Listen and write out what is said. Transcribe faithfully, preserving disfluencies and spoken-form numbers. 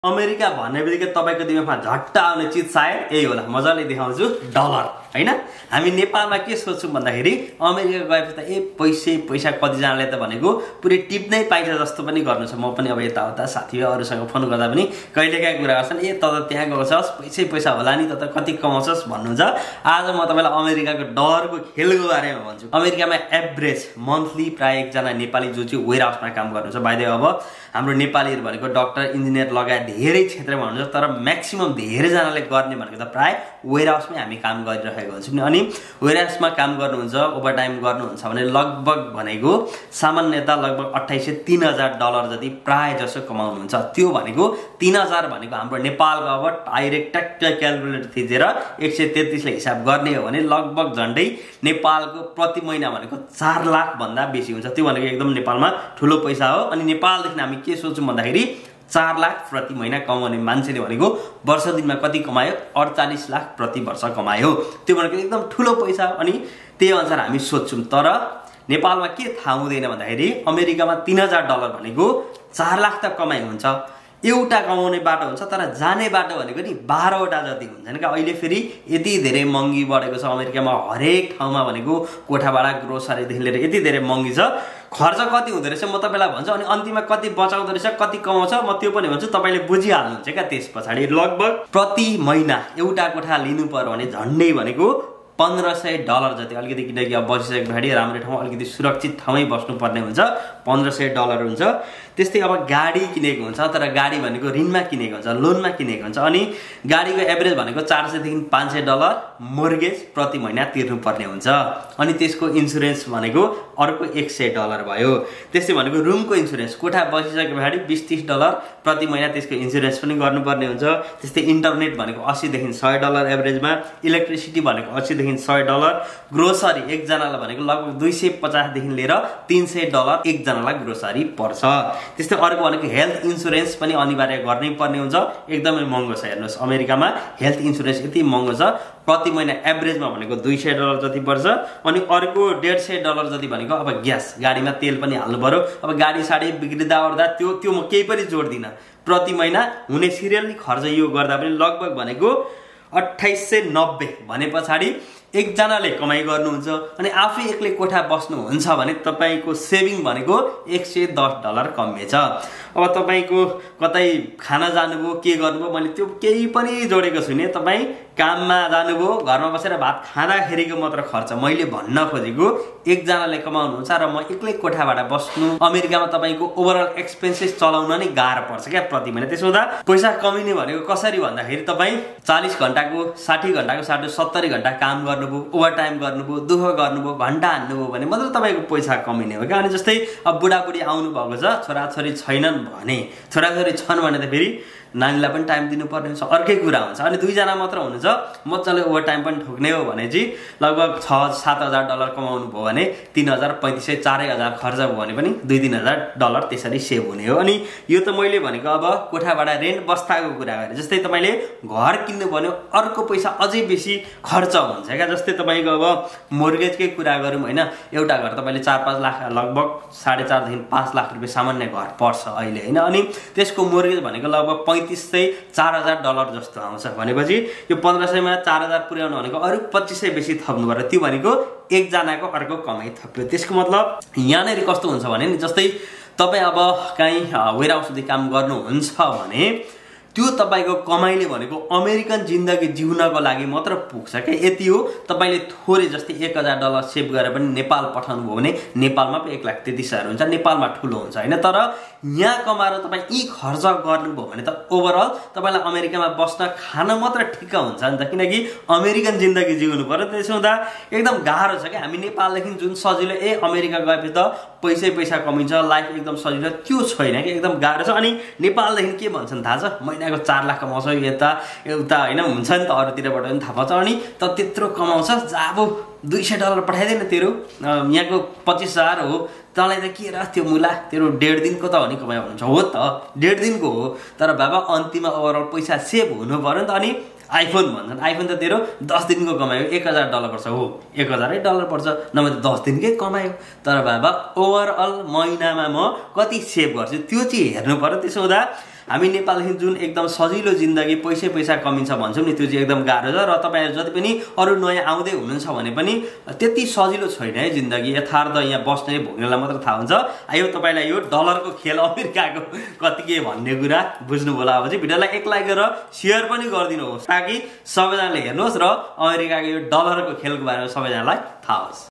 America भन्ने बित्तिकै तपाईको दिमागमा झट्ट आउने चीज सायद यही होला। मजाले देखाउँछु डलर हैन। हामी नेपालमा के सोच्छौं भन्दाखेरि अमेरिका गएपछि त ए पैसै पैसा कतिजनाले त भनेको पुरै टिप्नै पाइन्छ जस्तो पनि गर्नु छ। म पनि अब यताउता साथीहरुसँग फोन गर्दा पनि कहिलेकाहीँ कुरा गर्छन् ए त त त्यहाँ गएको छस् पैसै पैसा होला नि त त कति कमाउँछस् भन्नुहुन्छ। आज म तपाईलाई अमेरिकाको डलरको खेलको बारेमा भन्छु। अमेरिकामा एभरेज मन्थली प्राय एकजना नेपाली जो चाहिँ वेयर हाउसमा काम गर्नुहुन्छ। बाइ द वे अब हाम्रो नेपालीहरु भनेको डाक्टर इन्जिनियर लगायत धेरै क्षेत्रमा हुनुहुन्छ, तर म्याक्सिमम धेरै जनाले गर्ने भनेको त प्राय वेयर हाउसमै हामी काम गरिरहेको हुन्छौँ। अनि वेयर हाउसमा काम गर्नुहुन्छ, ओभरटाइम गर्नुहुन्छ भने लगभग भनेको सामान्यतः लगभग अट्ठाइस सय तीन हजार डलर जति प्राय जसो कमाउनुहुन्छ। त्यो भनेको तीन हजार भनेको हाम्रो नेपालको अब डाइरेक्ट ट्याक्क क्याल्कुलेटर थिचेर एक सय तेत्तीस ले हिसाब गर्ने हो भने लगभग झन्डै नेपालको प्रति महिना भनेको चार लाख भन्दा बेसी हुन्छ। त्यो भनेको एकदम नेपालमा ठुलो पैसा हो। अनि नेपालदेखि हामी के सोच्छौं भन्दाखेरि चार लाख प्रति महिना कमाउने मान्छेले भनेको वर्ष दिनमा कति कमायो? अडचालीस लाख प्रति वर्ष कमायो। त्यो भनेको एकदम ठुलो पैसा। अनि त्यही अनुसार हामी सोच्छौं। तर नेपालमा के थाहा हुँदैन भन्दाखेरि अमेरिकामा तीन हजार डलर भनेको चार लाख त कमाइ हुन्छ, एउटा कमाउने बाटो हुन्छ, तर जाने बाटो भनेको नि बाह्र वटा जति हुन्छन् का। अहिले फेरि यति धेरै महँगी बढेको छ अमेरिकामा। हरेक ठाउँमा भनेको कोठाभाडा ग्रोसरीदेखि लिएर यति धेरै महँगी छ। खर्च कति हुँदो रहेछ म तपाईलाई भन्छु, अनि अन्तिममा कति बचाउँदो रहेछ, कति कमाउँछ म त्यो पनि भन्छु। तपाईले बुझिहाल्नुहुन्छ क्या। त्यस पछाडि लगभग प्रति महिना एउटा कोठा लिनु पर्यो भने झन्डै भनेको पन्ध्र सय डलर जति, अलिकति किनकि अब बसिसकेको पछाडि राम्रो ठाउँ अलिकति सुरक्षित ठाउँमै बस्नुपर्ने हुन्छ, पन्ध्र सय डलर हुन्छ। त्यस्तै अब गाडी किनेको हुन्छ, तर गाडी भनेको ऋणमा किनेको हुन्छ, लोनमा किनेको हुन्छ। अनि गाडीको एभरेज भनेको चार सय देखि पाँच सय डलर मोर्गेज प्रति महिना तिर्नुपर्ने हुन्छ। अनि त्यसको इन्सुरेन्स भनेको अर्को एक सय डलर भयो। त्यस्तै भनेको रुमको इन्सुरेन्स, कोठा बसिसके पछाडि बीस तीस डलर प्रति महिना त्यसको इन्सुरेन्स पनि गर्नुपर्ने हुन्छ। त्यस्तै इन्टरनेट भनेको अस्सी देखि सय डलर एभरेजमा, इलेक्ट्रिसिटी भनेको अस्सी देखि सय डलर, ग्रोसरी एकजनालाई भनेको लगभग दुई सय पचास देखि लिएर तीन सय डलर एकजनालाई ग्रोसरी पर्छ। त्यस्तै अर्को भनेको हेल्थ इन्सुरेन्स पनि अनिवार्य गर्नै पर्ने हुन्छ। एकदमै महँगो छ। हेर्नुहोस् अमेरिकामा हेल्थ इन्सुरेन्स यति महँगो छ, प्रति महिना एभरेजमा भनेको दुई सय डलर जति पर्छ। अनि अर्को डेढ सय डलर जति भनेको अब ग्यास, गाडीमा तेल पनि हाल्नु पर्यो। अब गाडी साडी बिग्रिँदा ओर्दा त्यो त्यो म केही पनि जोड्दिनँ। प्रति महिना हुने सिरियली खर्च यो गर्दा पनि लगभग भनेको अट्ठाइस सय नब्बे भने पछाडि एकजनाले कमाइ गर्नुहुन्छ। अनि आफै एक्लै कोठा बस्नुहुन्छ भने तपाईको सेभिङ भनेको एक सय दस डलर कमिएछ। अब तपाईको कतै खाना जानुभयो, के गर्नुभयो, मैले त्यो केही पनि जोडेको छुइने। तपाई काममा जानुभयो, घरमा बसेर भात खाँदाखेरिको मात्र खर्च मैले भन्न खोजेको एकजनाले कमाउनुहुन्छ र म एक्लै कोठाबाट बस्नु। अमेरिकामा तपाईको ओभरअल एक्सपेन्सेस चलाउन नै गाह्रो पर्छ क्या प्रति महिना। त्यसो हुँदा पैसा कमिने भनेको कसरी भन्दाखेरि तपाई चालीस घण्टाको साठी घण्टाको साटो सत्तरी घण्टा काम गर्नुभयो, ओभरटाइम गर्नुभयो, दुःख गर्नुभयो, घण्टा हान्नुभयो भने मात्र तपाईको पैसा कमिने हो क्या। अनि जस्तै अब बुढाबुढी आउनु भएको छ, छोराछोरी छैनन् भने, छोराछोरी छन् भने त फेरि नानीलाई पनि टाइम दिनुपर्ने हुन्छ, अर्कै कुरा हुन्छ। अनि दुईजना मात्र हुनुहुन्छ, मजाले ओभरटाइम पनि ठोक्ने हो भने चाहिँ लगभग छ सात हजार डलर कमाउनु भयो भने तीन हजार पैँतिस सय चारै हजार खर्च भयो भने पनि दुई तिन हजार डलर त्यसरी सेभ हुने हो। अनि यो त मैले भनेको अब कोठाबाट रेन्ट बस्ताको कुरा गरेँ। जस्तै तपाईँले घर किन्नु भन्यो अर्को पैसा अझै बेसी खर्च हुन्छ क्या। जस्तै तपाईँको अब मोर्गेजकै कुरा गरौँ होइन, एउटा घर तपाईँले चार पाँच लाख लगभग साढे चारदेखि पाँच लाख रुपियाँ सामान्य घर पर्छ अहिले होइन। अनि त्यसको मोर्गेज भनेको लगभग पैँतिस सय चार हजार डलर जस्तो आउँछ भनेपछि यो पन्ध्र सयमा चार हजार पुर्याउनु भनेको अरू पच्चिस सय बेसी थप्नु पर्यो। त्यो भनेको एकजनाको अर्को कमाइ थप्यो। त्यसको मतलब यहाँनिर कस्तो हुन्छ भने नि, जस्तै तपाईँ अब कहीँ वेयर हाउसदेखि काम गर्नुहुन्छ भने त्यो तपाईको कमाइले भनेको अमेरिकन जिन्दगी जिउनको लागि मात्र पुग्छ क्या। यति हो। तपाईले थोरै जस्तै एक हजार डलर सेभ गरेर पनि नेपाल पठाउनु भयो भने नेपालमा पनि एक लाख तेत्तीस हजार हुन्छ, नेपालमा ठुलो हुन्छ होइन। तर यहाँ कमाएर तपाईँ यी खर्च गर्नुभयो भने त ओभरअल तपाईँलाई अमेरिकामा बस्न खान मात्र ठिक्क हुन्छ नि त, किनकि अमेरिकन जिन्दगी जिउनु पर्यो। त्यसो हुँदा एकदम गाह्रो छ क्या। हामी नेपालदेखि जुन सजिलो ए अमेरिका गएपछि त पैसै पैसा कमिन्छ, लाइफ एकदम सजिलो, त्यो छैन कि, एकदम गाह्रो छ। अनि नेपालदेखि के भन्छन् थाहा छ? महिनाको चार लाख कमाउँछ यता एउटा होइन, हुन्छ नि त अरूतिरबाट पनि थाहा पाउँछ। अनि त त्यत्रो कमाउँछ, अब दुई सय डलर पठाइदिएन तेरो, यहाँको पच्चिस हजार हो, तँलाई त के र त्यो मुला, तेरो डेढ दिनको त हो नि कमाइ भन्नुहुन्छ। हो त डेढ दिनको हो, तर बाबा अन्तिममा ओभरअल पैसा सेभ हुनु पर्यो नि त। अनि आइफोन भन्छन्, आइफोन त तेरो दस दिनको कमायो, एक हजार डलर पर्छ। हो एक हजारै डलर पर्छ, नभए त दस दिनकै कमायो। तर बाबा ओभरअल महिनामा म कति सेभ गर्छु त्यो चाहिँ हेर्नु पर्यो। त्यसो हुँदा हामी नेपालदेखि जुन एकदम सजिलो जिन्दगी पैसै पैसा कमिन्छ भन्छौँ नि त्यो चाहिँ एकदम गाह्रो छ र तपाईँहरू जति पनि अरू नयाँ आउँदै हुनुहुन्छ भने पनि त्यति सजिलो छैन है जिन्दगी यथार्थ यहाँ बस्ने भोग्नेलाई मात्र थाहा हुन्छ आयो तपाईँलाई यो डलरको खेल अमेरिकाको कति के भन्ने कुरा बुझ्नु होला अब चाहिँ भिडियोलाई एक लाइक गरेर सेयर पनि गरिदिनुहोस् ताकि सबैजनाले हेर्नुहोस् र अमेरिकाको यो डलरको खेलको बारेमा सबैजनालाई थाहा होस्